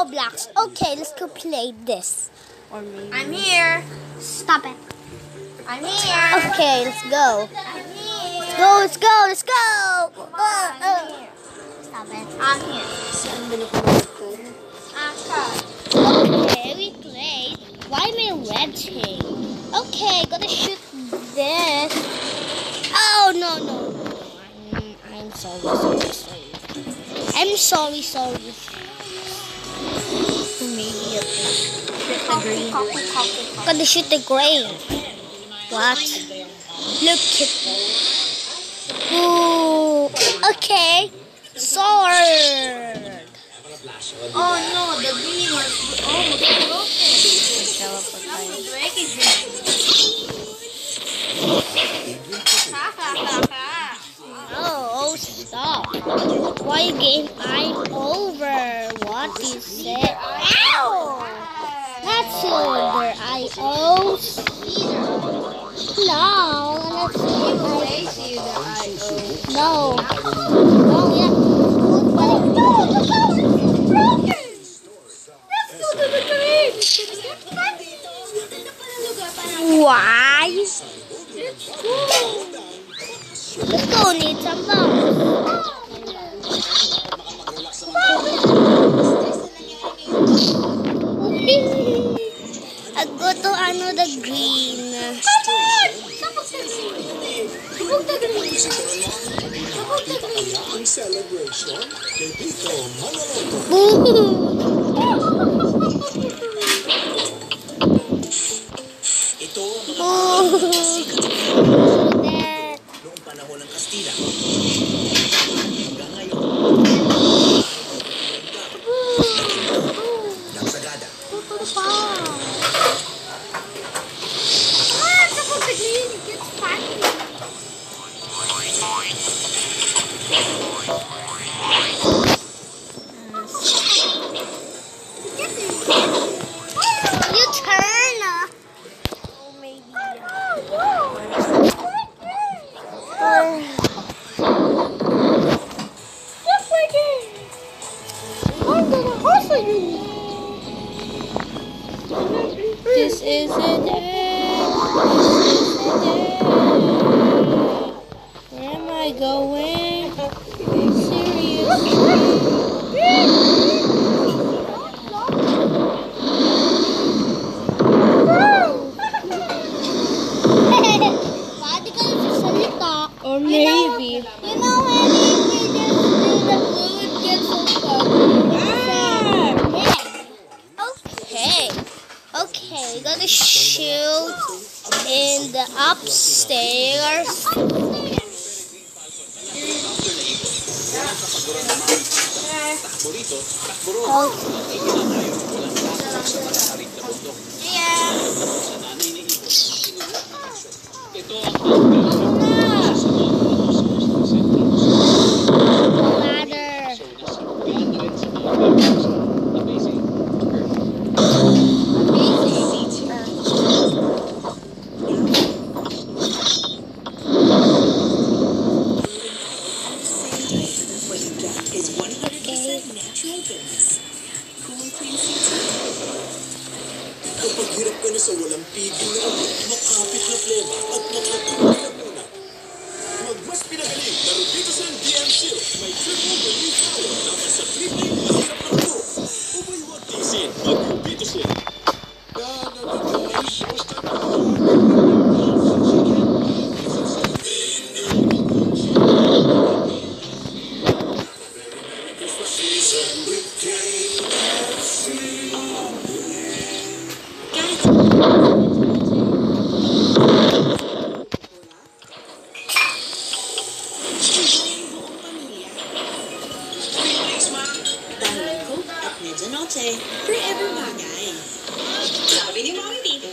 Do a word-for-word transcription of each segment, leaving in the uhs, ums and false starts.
Roblox. Okay, let's go play this. Or maybe. I'm here. Stop it. I'm here. Okay, let's go. I'm here. Let's go, let's go, let's go. Come Uh, on, uh. I'm here. Stop it. I'm here. Aka. Okay, we play. Why am I red thing? Okay, gotta shoot this. Oh, no, no, no. I'm, I'm sorry, sorry, sorry. I'm sorry, sorry. Maybe a Shoot the green. Copy, copy, copy. Gotta shoot the grain. What? Look at Ooh, okay. Sword. Oh no, the green was almost broken. Not the dragon green. Ha ha ha ha. Oh, stop. Why game I'm over? What you said? Ow! That's silver. I owe. No, let's see. Lazy that I owe. No. No, yeah. Why? Let's go, need some love. I go to ano the green. Come on! Sabog the green. Sabog the green. Sabog the green. Ang celebration, Bebito Manaloto. Ito ang mga Oh. noong panahon ng Kastila. Hanggang ngayon, ng Sagada. Come on, sabog the green. It gets funny. You turn. Oh, maybe. Just like it. I'm gonna hustle you. This is it. Where am I going? Pwede ka na salita. Or maybe. You know, when we just do the fluid gets so covered. Yeah. Okay. Okay, gotta shoot in the upstairs. Ladder. Is one hundred percent natural goodness. Cool and clean seats. Kapag hirap ka na sa walang pigil na ulit, makapit na plema at makatulog na muna. Magmas pinagaling na Rubitos and D M Syrup. May triple relief power na sa triple mahirap ng po. Ubay huwag tisin. Mag-Rubitos yan. Forever bagay. Sabi ni Mommy Baby,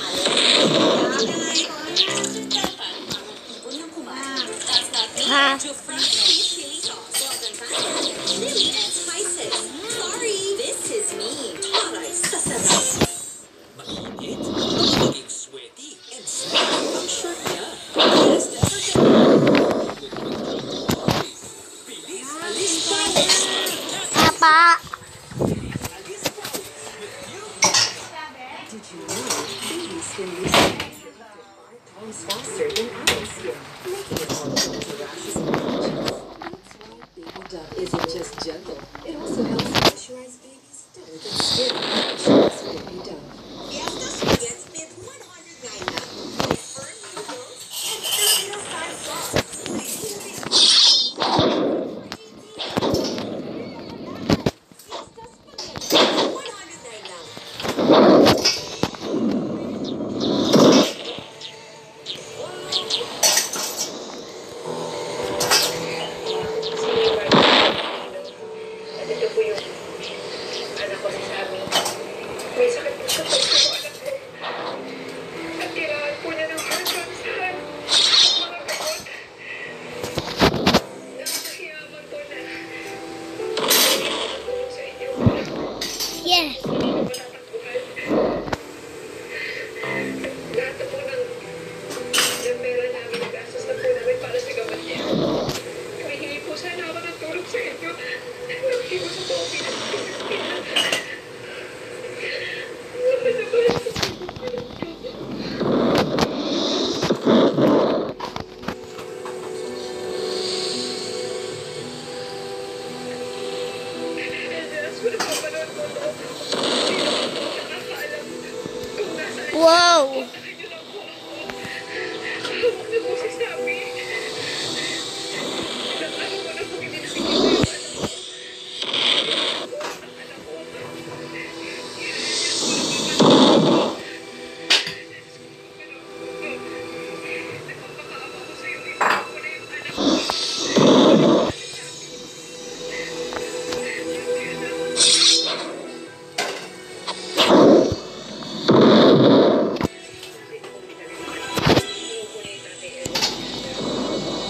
unang kumain. That's not me. Ha? To fresh sweet chili sauce. Chili and spices. Sorry, this is me. Taray sa sarap. Mainit, magiging sweaty, and sweaty ang shirt niya. Yes, never get Bilis, alis tayo. Papa. Dove isn't just gentle, it also helps moisturize baby's delicate skin. Choose Baby Dove. Fiesta Spaghetti with one hundred nine lang. May firm noodles and Filipino-style sauce. Fiesta Spaghetti, one hundred nine lang. Ito po yung anak ko si Sammy. May sakit po siya pag po anak ko. At kailangan po niya ng heart transplant. Mga gamot. Nakakahiyaman po na hindi ko natulong sa inyo. Yes. Hindi ko matatakbuhan. Lahat na po ng ng pera namin, nagastos na po namin para sa gamot niya. Humihingi po sana ako ng tulong sa inyo. Nakikiusap po ako bilang Pilipina. Mahal na mahal ko po. Elias, kung napapanood mo to, hindi naman po nakakaalam kung nasaan siya. Wow. Puntahan niyo lang po ako. Hawak niyo po si Sammy. Ilang araw ko na po hindi nakikita yung anak ko.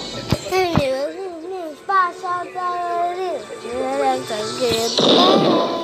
Pasa